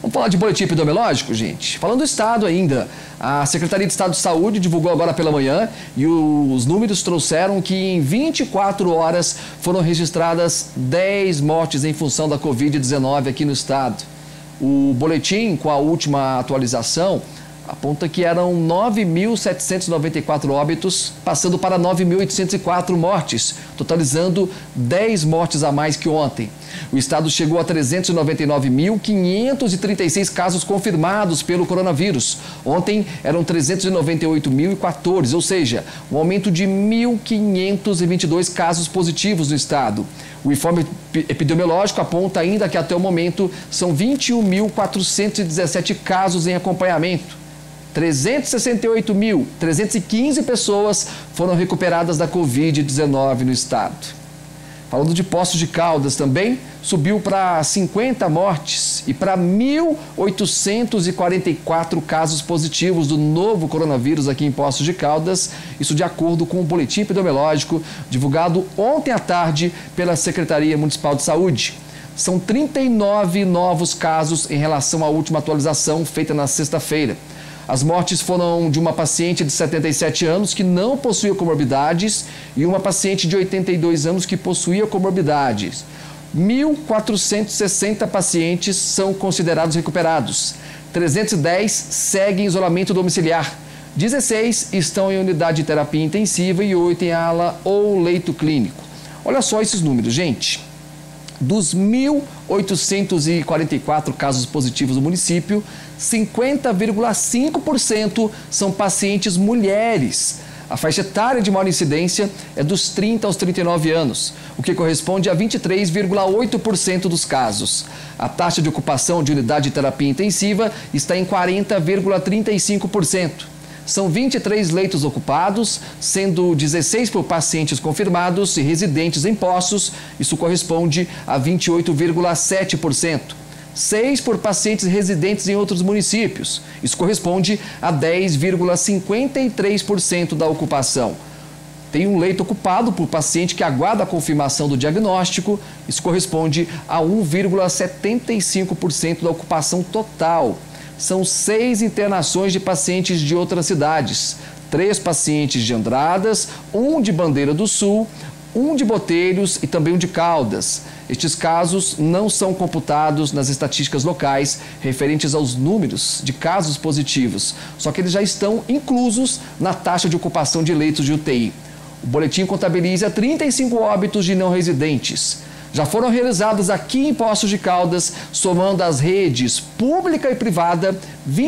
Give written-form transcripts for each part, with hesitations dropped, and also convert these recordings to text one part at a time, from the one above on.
Vamos falar de boletim epidemiológico, gente? Falando do estado ainda, a Secretaria de Estado de Saúde divulgou agora pela manhã e os números trouxeram que em 24 horas foram registradas 10 mortes em função da Covid-19 aqui no estado. O boletim, com a última atualização, aponta que eram 9.794 óbitos, passando para 9.804 mortes, totalizando 10 mortes a mais que ontem. O estado chegou a 399.536 casos confirmados pelo coronavírus. Ontem eram 398.014, ou seja, um aumento de 1.522 casos positivos no estado. O informe epidemiológico aponta ainda que até o momento são 21.417 casos em acompanhamento. 368.315 pessoas foram recuperadas da Covid-19 no estado. Falando de Poços de Caldas também, subiu para 50 mortes e para 1.844 casos positivos do novo coronavírus aqui em Poços de Caldas, isso de acordo com o boletim epidemiológico divulgado ontem à tarde pela Secretaria Municipal de Saúde. São 39 novos casos em relação à última atualização feita na sexta-feira. As mortes foram de uma paciente de 77 anos que não possuía comorbidades e uma paciente de 82 anos que possuía comorbidades. 1.460 pacientes são considerados recuperados. 310 seguem em isolamento domiciliar. 16 estão em unidade de terapia intensiva e 8 em ala ou leito clínico. Olha só esses números, gente. Dos 1.844 casos positivos no município, 50,5% são pacientes mulheres. A faixa etária de maior incidência é dos 30 aos 39 anos, o que corresponde a 23,8% dos casos. A taxa de ocupação de unidade de terapia intensiva está em 40,35%. São 23 leitos ocupados, sendo 16 por pacientes confirmados e residentes em Poços, isso corresponde a 28,7%. 6 por pacientes residentes em outros municípios, isso corresponde a 10,53% da ocupação. Tem um leito ocupado por paciente que aguarda a confirmação do diagnóstico, isso corresponde a 1,75% da ocupação total. São 6 internações de pacientes de outras cidades, 3 pacientes de Andradas, 1 de Bandeira do Sul, 1 de Botelhos e também 1 de Caldas. Estes casos não são computados nas estatísticas locais referentes aos números de casos positivos, só que eles já estão inclusos na taxa de ocupação de leitos de UTI. O boletim contabiliza 35 óbitos de não residentes. Já foram realizados aqui em Poços de Caldas, somando as redes pública e privada,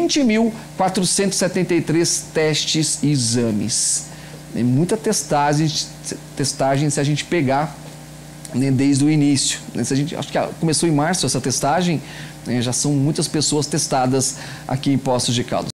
20.473 testes e exames. Tem muita testagem se a gente pegar, né, desde o início. Acho que começou em março essa testagem, né, já são muitas pessoas testadas aqui em Poços de Caldas.